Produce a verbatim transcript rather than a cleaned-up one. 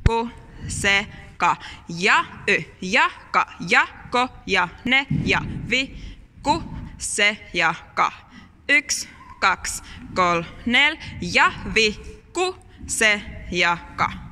ku, se, ka. Ja, y, ja, ka, ja, ko, ja, ne, ja, vi, ku, se ja ka. Yks, kaks, kol, nel, ja, vi, ku, se ja ka.